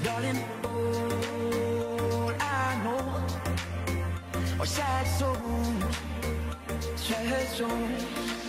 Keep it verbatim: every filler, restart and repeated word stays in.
Darling, all I know are sad songs, sad songs.